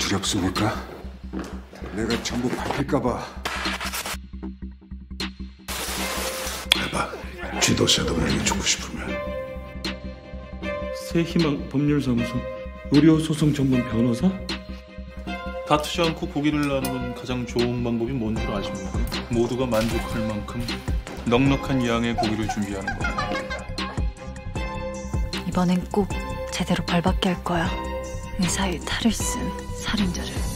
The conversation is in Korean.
두렵습니까? 내가 전부 밝힐까봐. 해봐. 지도세도 내게 주고 싶으면. 새희망 법률사무소 의료소송 전문 변호사? 다투지 않고 고기를 나누는 가장 좋은 방법이 뭔 줄 아십니까? 모두가 만족할 만큼 넉넉한 양의 고기를 준비하는 겁니다. 이번엔 꼭 제대로 벌받게 할 거야. 의사의 탈을 쓴 살인자를.